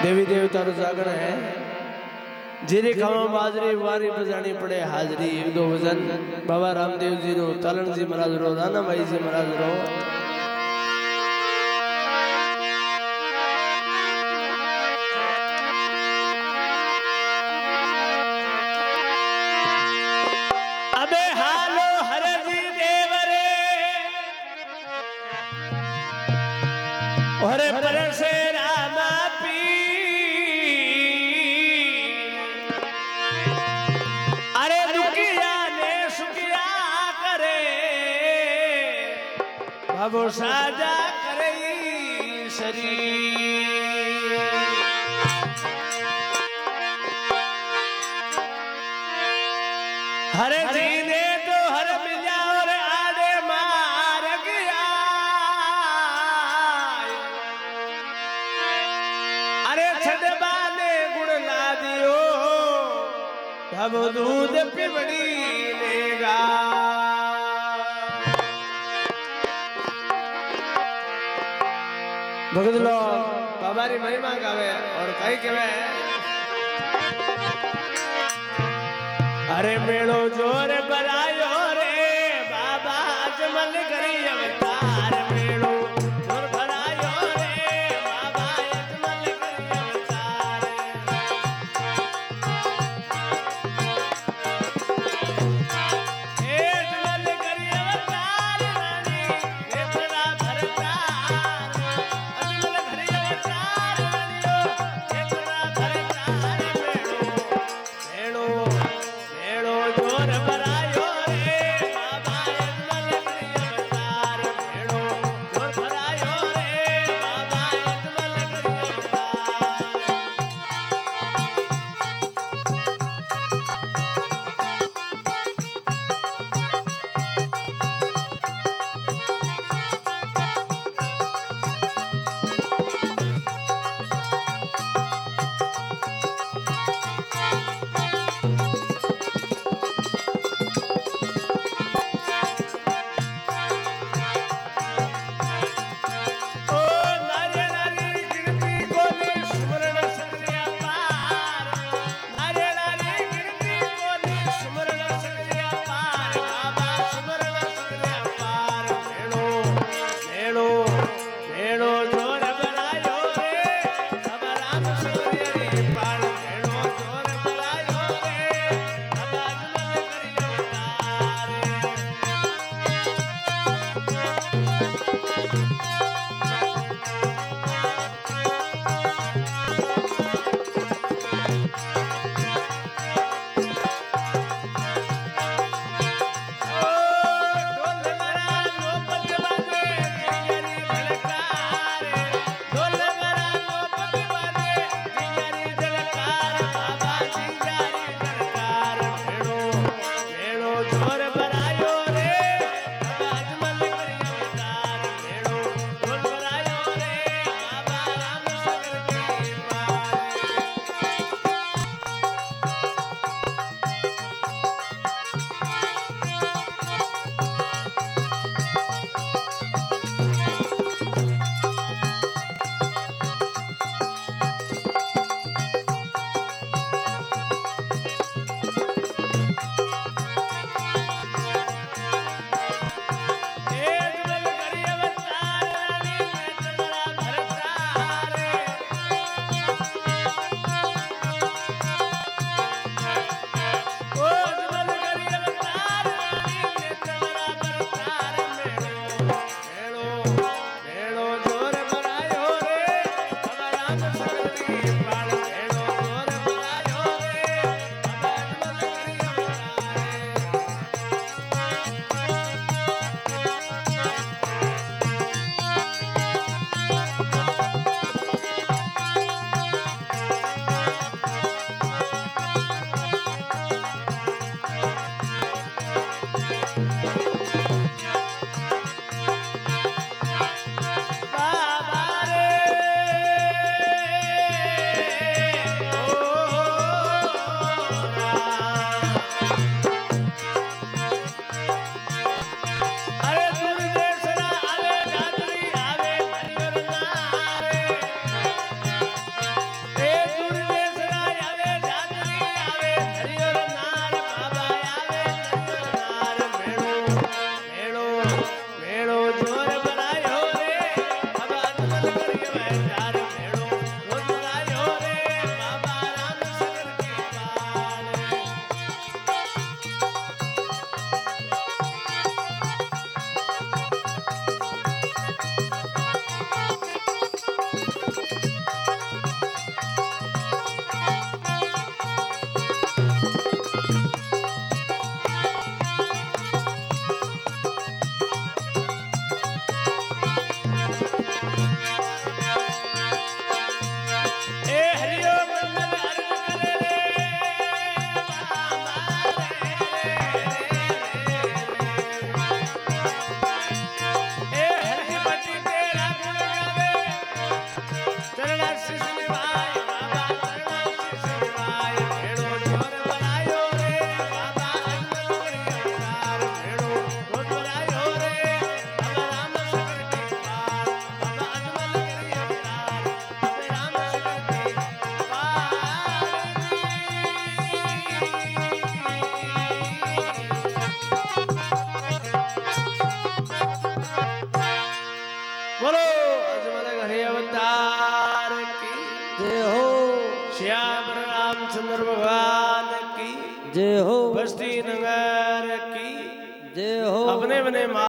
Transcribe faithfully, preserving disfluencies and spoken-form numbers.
देवी देवता रो जागरण है जेरे खावा बाजरी वारी बजानी पड़े हाजरी एक दो भजन बाबा रामदेव जी रो तालन जी महाराज रो राना भाई जी महाराज रो अबे हालो हर जी देवरे और परसे रामा पी अरे दुखिया ने सुखिया करे बाबो साजा करे शरीर हर जी ने तो हर मिला और आड़े मार गया अरे छड़बा ने गुण ला दियो अब दूध पिबड़ी लेगा भगत लोग बाबा री महिमा गावे और कई कहे अरे मेड़ो जोर बरायो रे बाबा अजमल करी अवतार मेड़ो जोर बरायो रे बाबा अजमल करी अवतार अजमल करी अवतार रानी नेत्रा भरतार अजमल करी अवतार रानियो नेत्रा भरतार मेड़ो मेड़ो जोर बरायो रे बाबा अजमल करी अवतार भाई बाबा चरणा शिवाय भेड़ो जोर भरायो रे बाबा अजमल करी अवतार भेड़ो जोर भरायो रे बाबा राम शंकर की पार बाबा अजमल करी अवतार बाबा राम शंकर की बोलो अजमल घरे अवतार की जय हो श्याम रामचंद्र भगवान की जय हो बस्ती नगर की जय हो अपने बने